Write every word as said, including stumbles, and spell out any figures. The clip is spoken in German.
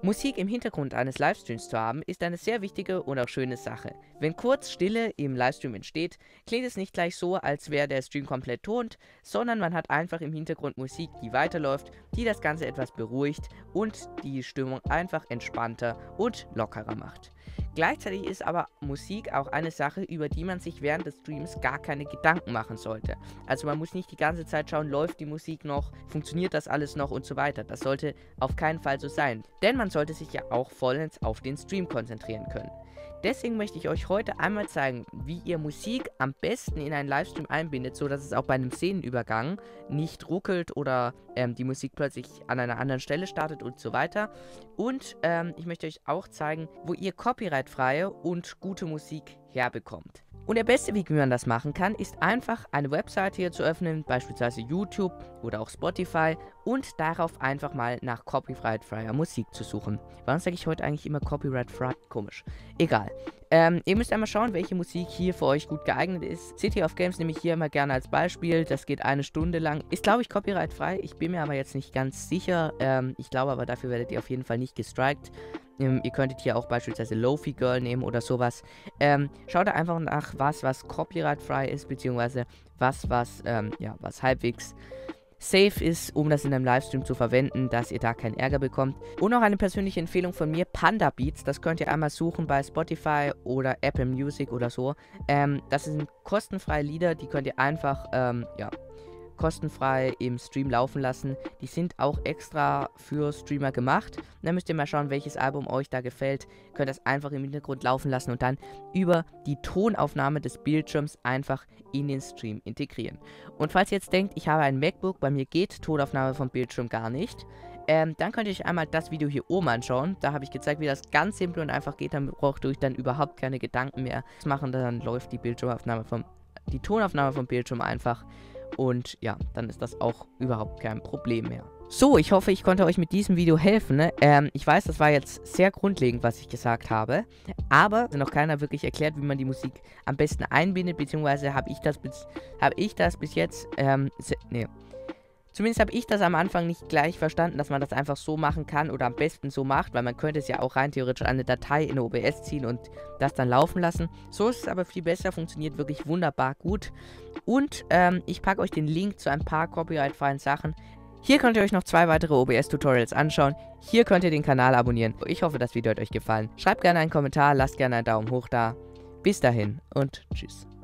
Musik im Hintergrund eines Livestreams zu haben, ist eine sehr wichtige und auch schöne Sache. Wenn kurz Stille im Livestream entsteht, klingt es nicht gleich so, als wäre der Stream komplett tot, sondern man hat einfach im Hintergrund Musik, die weiterläuft, die das Ganze etwas beruhigt und die Stimmung einfach entspannter und lockerer macht. Gleichzeitig ist aber Musik auch eine Sache, über die man sich während des Streams gar keine Gedanken machen sollte. Also man muss nicht die ganze Zeit schauen, läuft die Musik noch, funktioniert das alles noch und so weiter. Das sollte auf keinen Fall so sein, denn man sollte sich ja auch vollends auf den Stream konzentrieren können. Deswegen möchte ich euch heute einmal zeigen, wie ihr Musik am besten in einen Livestream einbindet, so dass es auch bei einem Szenenübergang nicht ruckelt oder ähm, die Musik plötzlich an einer anderen Stelle startet und so weiter. Und ähm, ich möchte euch auch zeigen, wo ihr copyrightfreie und gute Musik herbekommt. Und der beste Weg, wie man das machen kann, ist einfach eine Webseite hier zu öffnen, beispielsweise YouTube oder auch Spotify, und darauf einfach mal nach copyrightfreier Musik zu suchen. Warum sage ich heute eigentlich immer copyrightfrei? Komisch. Egal. Ähm, ihr müsst einmal schauen, welche Musik hier für euch gut geeignet ist. City of Games nehme ich hier immer gerne als Beispiel. Das geht eine Stunde lang. Ist, glaube ich, copyrightfrei. Ich bin mir aber jetzt nicht ganz sicher. Ähm, ich glaube aber, dafür werdet ihr auf jeden Fall nicht gestrikt. Ähm, ihr könntet hier auch beispielsweise Lo-Fi Girl nehmen oder sowas. Ähm, schaut da einfach nach, was, was copyrightfrei ist, beziehungsweise was, was, ähm, ja, was halbwegs safe ist, um das in einem Livestream zu verwenden, dass ihr da keinen Ärger bekommt. Und noch eine persönliche Empfehlung von mir, Panda Beats. Das könnt ihr einmal suchen bei Spotify oder Apple Music oder so. Ähm, das sind kostenfreie Lieder, die könnt ihr einfach, ähm, ja, kostenfrei im Stream laufen lassen. Die sind auch extra für Streamer gemacht. Dann müsst ihr mal schauen, welches Album euch da gefällt. Könnt das einfach im Hintergrund laufen lassen und dann über die Tonaufnahme des Bildschirms einfach in den Stream integrieren. Und falls ihr jetzt denkt, ich habe ein MacBook, bei mir geht Tonaufnahme vom Bildschirm gar nicht, ähm, dann könnt ihr euch einmal das Video hier oben anschauen. Da habe ich gezeigt, wie das ganz simpel und einfach geht. Dann braucht ihr euch dann überhaupt keine Gedanken mehr machen. Dann läuft die Bildschirmaufnahme vom, die Tonaufnahme vom Bildschirm einfach. Und ja, dann ist das auch überhaupt kein Problem mehr. So, ich hoffe, ich konnte euch mit diesem Video helfen. Ne? Ähm, ich weiß, das war jetzt sehr grundlegend, was ich gesagt habe. Aber noch keiner wirklich erklärt, wie man die Musik am besten einbindet. Beziehungsweise habe ich das bis, habe ich das bis jetzt, ähm, nee. Zumindest habe ich das am Anfang nicht gleich verstanden, dass man das einfach so machen kann oder am besten so macht, weil man könnte es ja auch rein theoretisch eine Datei in O B S ziehen und das dann laufen lassen. So ist es aber viel besser, funktioniert wirklich wunderbar gut. Und ähm, ich packe euch den Link zu ein paar copyrightfreien Sachen. Hier könnt ihr euch noch zwei weitere O B S-Tutorials anschauen. Hier könnt ihr den Kanal abonnieren. Ich hoffe, das Video hat euch gefallen. Schreibt gerne einen Kommentar, lasst gerne einen Daumen hoch da. Bis dahin und tschüss.